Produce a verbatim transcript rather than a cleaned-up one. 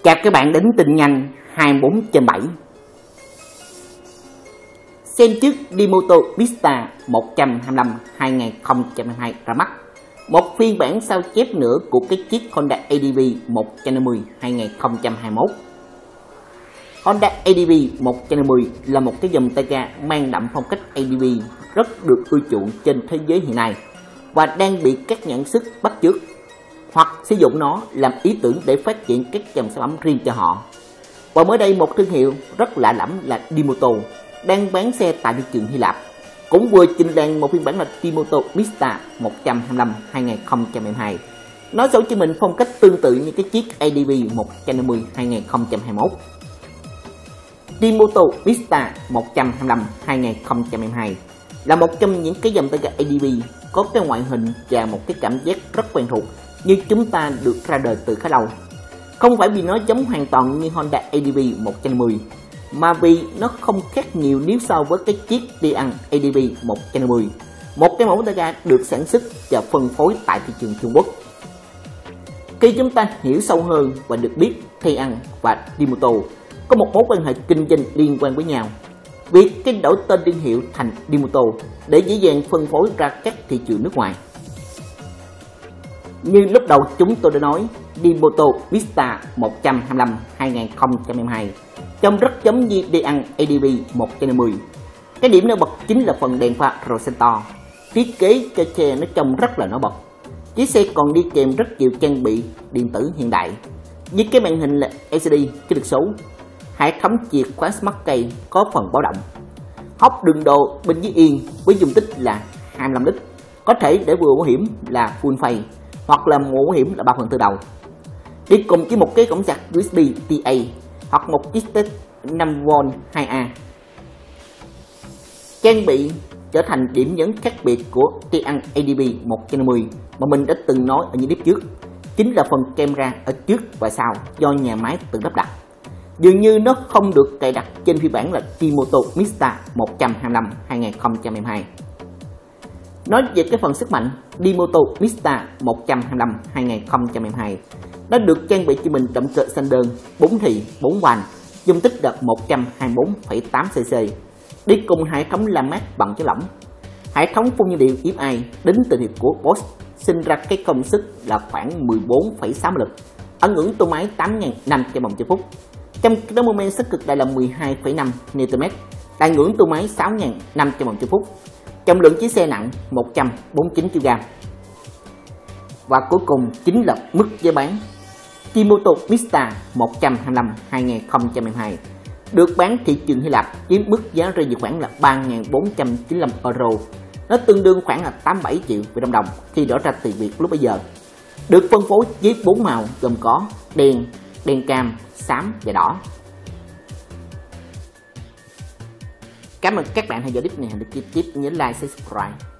Chào các bạn đến tin nhanh hai mươi bốn trên bảy. Xem trước đi Moto Vista một trăm hai mươi lăm hai không hai hai ra mắt. Một phiên bản sao chép nữa của cái chiếc Honda a đê vê một trăm năm mươi hai không hai mốt. Honda a đê vê một trăm năm mươi là một cái dòng tay ga mang đậm phong cách a đê vê rất được ưa chuộng trên thế giới hiện nay và đang bị các nhãn sức bắt chước hoặc sử dụng nó làm ý tưởng để phát triển các dòng sản phẩm riêng cho họ. Và mới đây một thương hiệu rất lạ lẫm là Dimoto đang bán xe tại thị trường Hy Lạp cũng vừa trình làng một phiên bản là Dimoto Vista một trăm hai mươi lăm hai không hai hai. Nó sẽ cho mình phong cách tương tự như cái chiếc a đê vê một trăm năm mươi hai không hai mốt. Dimoto Vista một trăm hai mươi lăm hai không hai hai là một trong những cái dòng tay ga a đê vê có cái ngoại hình và một cái cảm giác rất quen thuộc như chúng ta được ra đời từ khá lâu. Không phải vì nó giống hoàn toàn như Honda a đê vê một trăm năm mươi, mà vì nó không khác nhiều nếu so với cái chiếc Tian a đê vê một trăm năm mươi, một cái mẫu tay ga được sản xuất và phân phối tại thị trường Trung Quốc. Khi chúng ta hiểu sâu hơn và được biết Tian và Dimoto có một mối quan hệ kinh doanh liên quan với nhau, việc cái đổi tên thương hiệu thành Dimoto để dễ dàng phân phối ra các thị trường nước ngoài. Như lúc đầu chúng tôi đã nói, Dimoto Vista một trăm hai mươi lăm hai không hai hai trông rất giống như Tian a đê vê một trăm năm mươi. Cái điểm nổi bật chính là phần đèn pha Rosetto. Thiết kế cho xe nó trông rất là nổi bật. Chiếc xe còn đi kèm rất nhiều trang bị điện tử hiện đại, với cái màn hình là lờ xê đê kỹ thuật số, hệ thống chìa khóa Smart Key có phần báo động, hốc đựng đồ bên dưới yên với dung tích là hai mươi lăm lít, có thể để vừa bảo hiểm là full face hoặc là mũ bảo hiểm là ba phần tư đầu, đi cùng với một cái cổng sạc u ét bê T A hoặc một chiếc test năm vôn hai A. Trang bị trở thành điểm nhấn khác biệt của Tian a đê vê một trăm năm mươi mà mình đã từng nói ở những clip trước, chính là phần camera ở trước và sau do nhà máy tự lắp đặt. Dường như nó không được cài đặt trên phiên bản là Dimoto Vista một trăm hai mươi lăm hai không hai hai. Nói về cái phần sức mạnh, Dimoto Vista một trăm hai mươi lăm hai không hai hai đã được trang bị cho mình động cơ xanh đơn bốn thì bốn van, dung tích đạt một trăm hai mươi tư phẩy tám xê xê, đi cùng hệ thống làm mát bằng chất lỏng. Hệ thống phun nhiên liệu ép i đến từ hiệu của Bosch sinh ra cái công suất là khoảng mười bốn phẩy sáu lực, ở ngưỡng tua máy tám nghìn năm trăm vòng trên phút. Trong đó mô men sức cực đại là mười hai phẩy năm Newton mét, tại ngưỡng tua máy sáu nghìn năm trăm vòng trên phút. Trọng lượng chiếc xe nặng một trăm bốn mươi chín ki lô gam. Và cuối cùng chính là mức giá bán. Dimoto Vista một trăm hai mươi lăm hai không hai hai được bán thị trường Hy Lạp với mức giá rơi vào khoảng là ba nghìn bốn trăm chín mươi lăm euro. Nó tương đương khoảng là tám mươi bảy triệu Việt Nam đồng khi đổi ra tiền Việt lúc bấy giờ. Được phân phối với bốn màu gồm có đen, đen cam, xám và đỏ. Cảm ơn các bạn theo dõi clip này. Hãy đăng ký tiếp, nhớ like, subscribe.